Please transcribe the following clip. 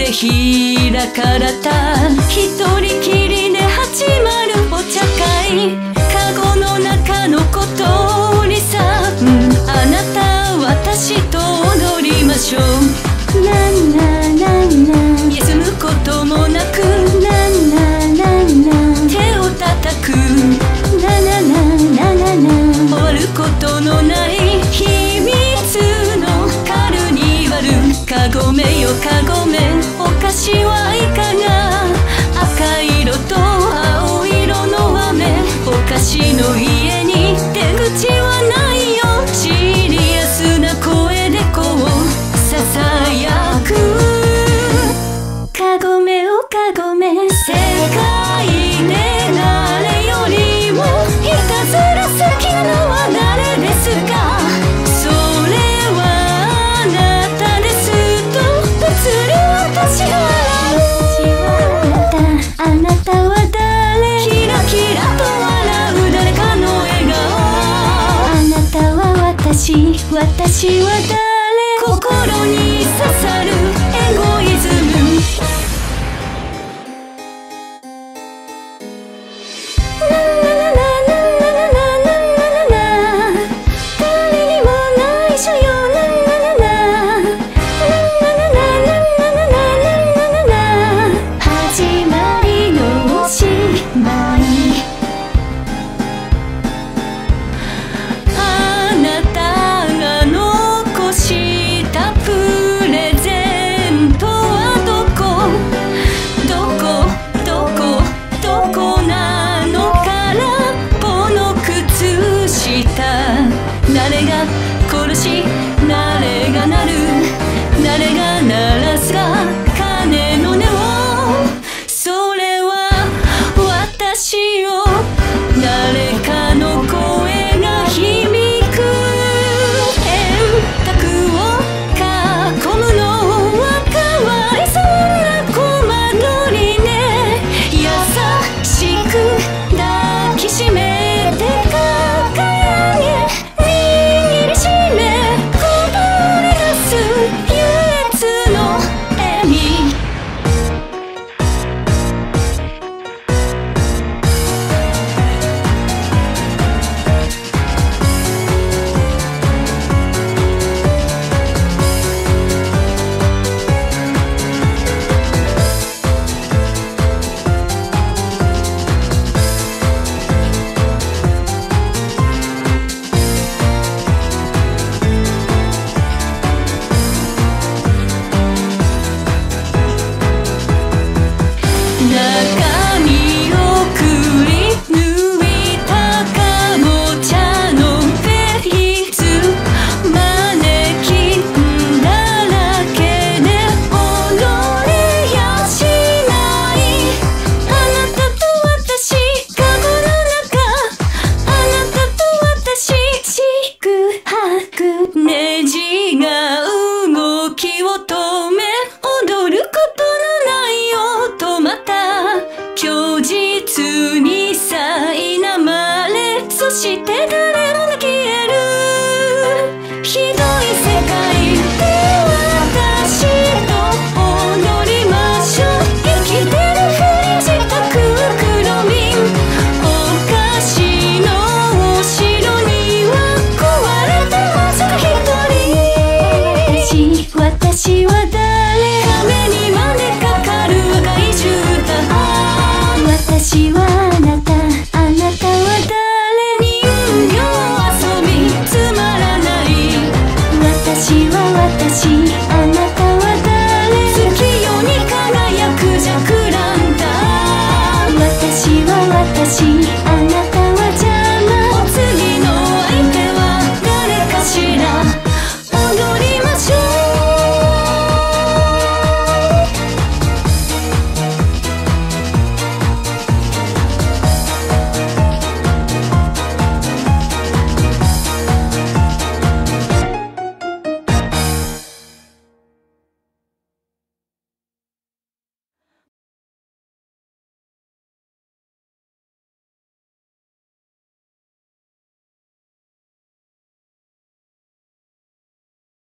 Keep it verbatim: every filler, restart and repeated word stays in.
で開かれた一人きりで始まるお茶会。カゴの中の小鳥さん、あなた私と踊りましょう。なんななんな休むこともなく、なんななんな手を叩く、なななななな終わることのない秘密のカルニバル。カゴメよカゴメ、お菓子はいかが。赤色と青色の飴、お菓子の家に出口はないよ。シリアスな声でこうささやく。カゴメをカゴメ、世界で誰よりもひたすら好きなのは誰ですか。それはあなたですとぽつり私が笑う。あなたは誰、キラキラと笑う誰かの笑顔。あなたは私、私は誰、心に刺さるエゴイズム。誰が殺し、誰が鳴る、誰が鳴らすか鐘の音を。それは私よ、誰かの声が響く。円卓を囲むのはかわいそうなコマ撮りね。優しく抱きしめて抱え上げ、ネジが動きを止め、踊ることのない音、また虚実に苛まれ、そして誰もが消えるひどい世界で私と踊りましょう。生きてるふりしたくくろみん、お菓子のお城には壊れたまさか一人。私は誰、壁にまでかかる赤い絨毯。私はあなた、あなたは誰、人形遊びつまらない。私は私、あなたは誰、月夜に輝くジャクランタン。私は私